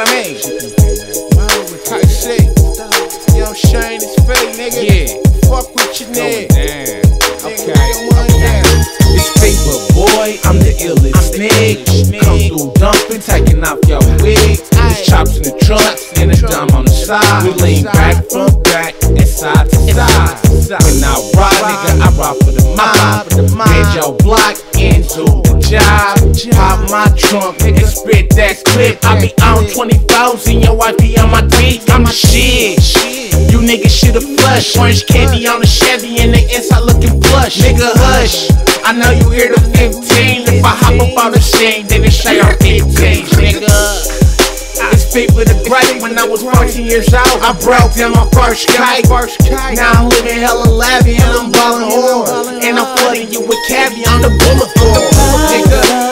what I mean? Type shit. Young Shane is fake, nigga. Yeah. Fuck with your nigga. Damn. Okay. It's paper, boy, I'm the illest nigga. Come through dumping, taking off your wig. There's chops in the trunk and a dime on the side. We lean back, front, back, and side to side. When I ride, nigga, I ride for the mob. Bend your block into the job. Pop my trunk, nigga, spit that clip. I be on 20,000, your wife be on my dick. I'm the shit. You niggas shoulda flushed. Orange candy on the Chevy and the inside looking plush. Nigga, hush. I know you hear the 15. If I hop up on the scene, then it's straight on 15, nigga. It's people the great. When I was 14 years old, I broke down my first kite. Now I'm living hella lavish and I'm ballin' hard. And I'm flooding you with caviar on the boulevard, nigga.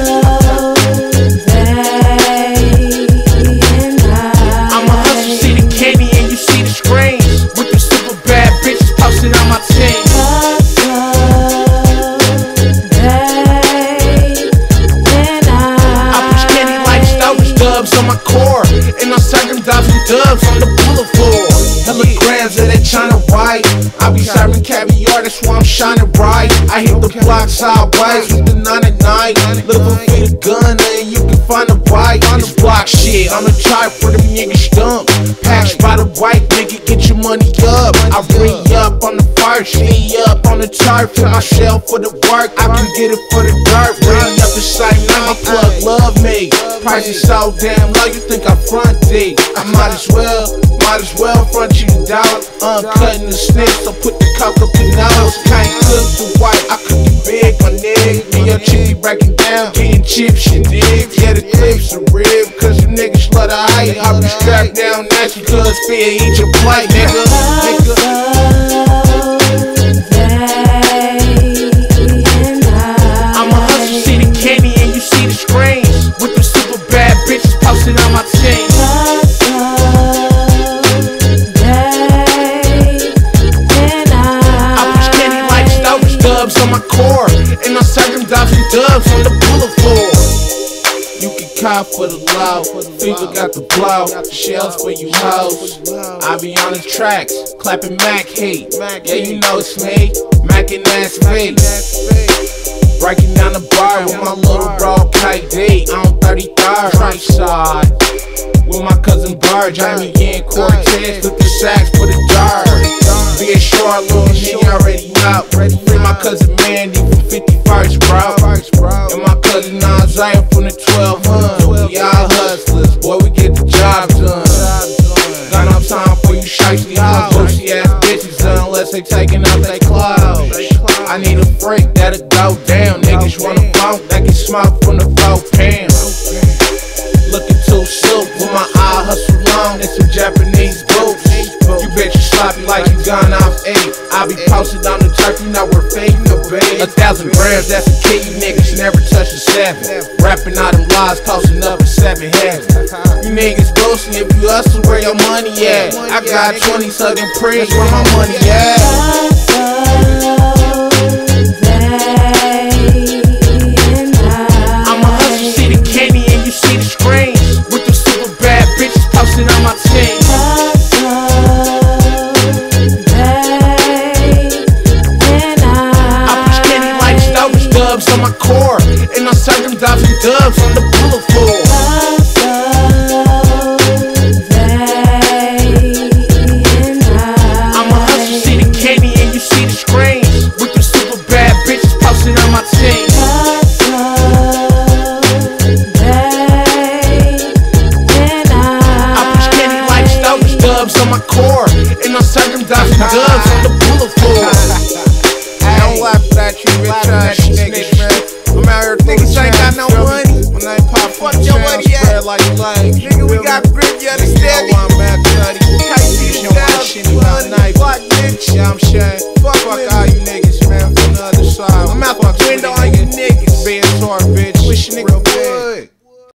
I'ma hustle, see the candy and you see the screens. With the super bad bitches posted on my team. On my core, and I'm serving dozen dubs on the boulevard. Hella grams of that China white. I be serving caviar, that's why I'm shining bright. I hit the block sideways with the 99. Living for the gun, and you can find the white. On the block shit, on the chart for the niggas stump. Patched by the white nigga, get your money up. I re-up on the first, up on the chart for myself for the work. I can get it for the dirt, bring up the site, now my plug love me. Price is so damn low, you think I front D. I might as well front you the dollar. Cutting the snitch, so put the coke up your nose. Can't cook the white, I cook it big, my nigga. And your chick be breaking down, getting chips, you dig. Yeah, the clips are real, cause you niggas love the height. I be strapped down at you, cause fear eat your plate, nigga. I'ma hustle, see the candy and you see the screens. With the super bad bitches posted on my team. I push candy like Stover's dubs on my core, and I serve them dozen dubs on the boulevard. You can cop for the low, people got the blow, shells for you hoes. I be on the tracks, clapping Mac heat. Yeah, you know it's me, Mac and Ass V. Breaking down the bar with my little bro KD on 33rd right side. With my cousin Bird, Jamie and Cortez with the sacks for the dirt. Be a short little nigga already know. Free my cousin Mandy from 51st, bro. And my cousin Isaiah from the 1200. We all hustlers, boy, we get the job done. Got no time for you shiesty hoes, boozy ass bitches unless they taking out they clothes. I need a freak that'll go down. Niggas wanna bump, they can smoke from the 4 pounds. Looking too silk with my eye hustle long and some Japanese boots. You bitch you sloppy like you gone off 8. I be posted on the turkey, now we're faking the bait. 1,000 grams, that's a key, you niggas never touch the 7. Rapping all them lies, posting up at 7 heaven. You niggas boasting, if you hustle, where your money at? I got 20 Southern Prince, where my money at?